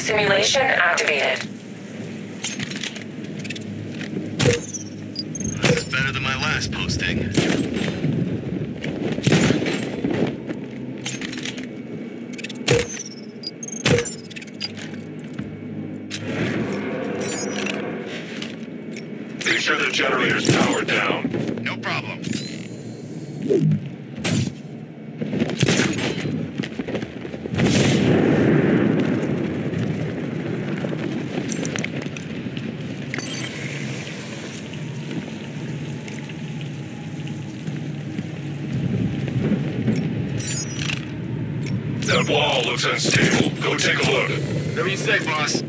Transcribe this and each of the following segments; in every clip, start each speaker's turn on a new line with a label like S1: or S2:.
S1: Simulation activated.
S2: That's better than my last posting.
S3: Make sure the generator's powered down.
S2: No problem.
S3: That wall looks unstable. Go take a look.
S2: Whatever you say, boss.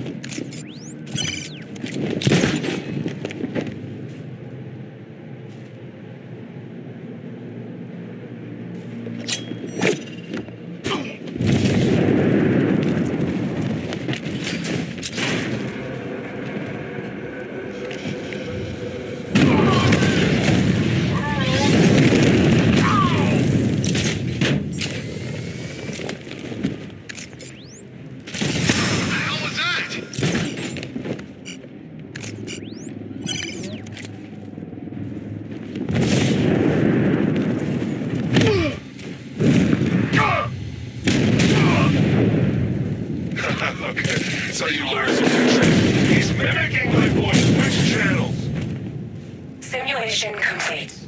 S3: Okay, so you learned some new tricks. He's mimicking my voice. Which channels?
S1: Simulation complete.